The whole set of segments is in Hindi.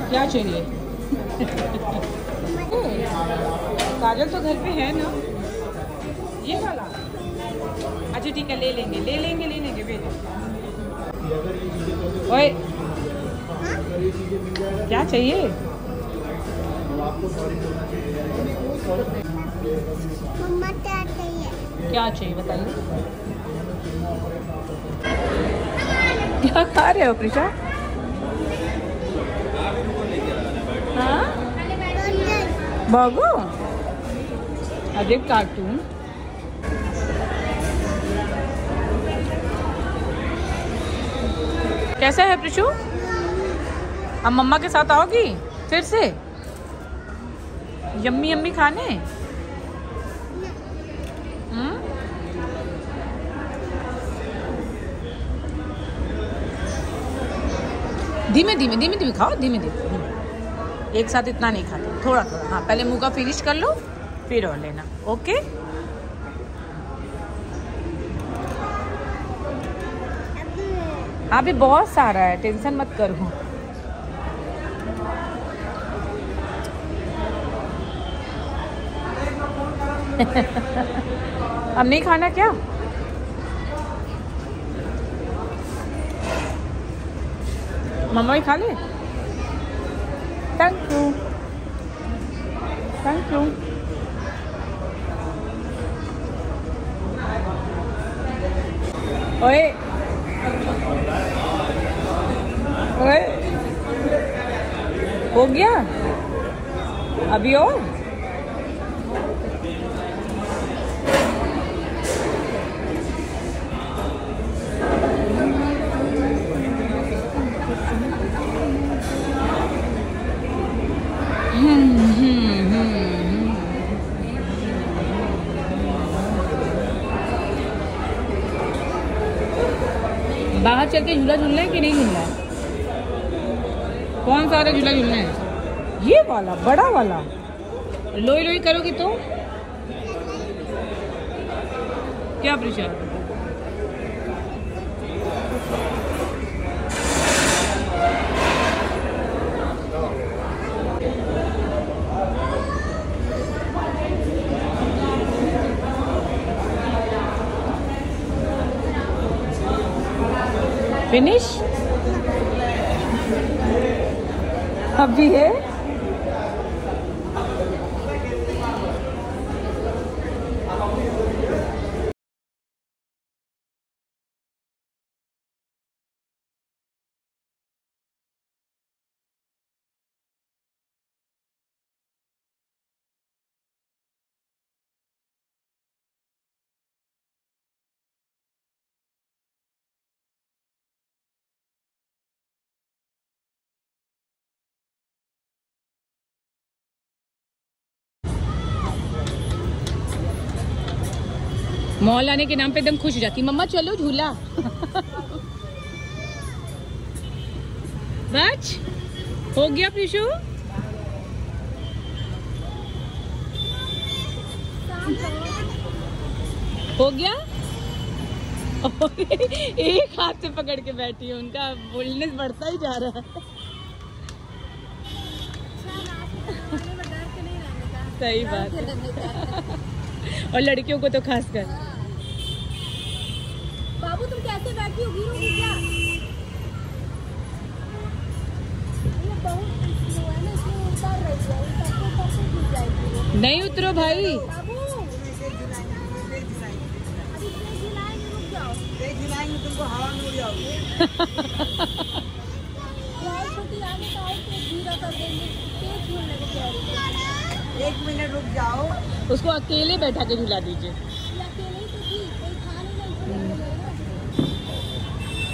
क्या चाहिए? काजल तो घर पे है ना, ये वाला। अच्छा ठीक है, ले लेंगे वेट। ओए क्या चाहिए? मम्मा क्या चाहिए? क्या चाहिए बताइए? क्या खा रहे हो प्रिशा? हाँ भागो। अरे कार्टून। कैसा है प्रिशु? अब मम्मा के साथ आओगी फिर से यम्मी यम्मी खाने? धीमे खाओ, धीमे एक साथ इतना नहीं खाते, थोड़ा थोड़ा। हाँ पहले मुंह का फिनिश कर लो फिर और लेना। ओके अभी बहुत सारा है, टेंशन मत करो। अब नहीं खाना क्या? मम्मा ही खा ले। Thank you. ओए हो गया अभी और? बाहर चल के झूला झूलना है कि नहीं झूलना है? कौन सा वाला झूला झूलना है? ये वाला बड़ा वाला? लोई लोई करोगी तो क्या प्रिशा? फिनिश अभी है? मॉल आने के नाम पे एकदम खुश हो जाती मम्मा चलो झूला। बच हो गया प्रिशु? हो गया? एक हाथ से पकड़ के बैठी है, उनका बोलनेस बढ़ता ही जा रहा है। सही बात है। और लड़कियों को तो खासकर। बाबू तुम कैसे बैठी हो? गिरोगी क्या? ये बहुत स्लो है ना, इसलिए उतर रही है, उतरते गिर जाएगी। नहीं उतरो भाई। बाबू अभी झुलाएंगे, रुक जाओ। झुलाएंगे तुमको हवा में उड़ जाओगे। छोटी आगे तो और धीरा कर देंगे, तेज झूलने को कह रही है। 1 मिनट रुक जाओ, उसको अकेले बैठा के झुला दीजिए। अकेले ही तो थी, कोई था नहीं।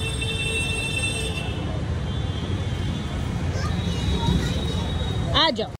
आ जाओ।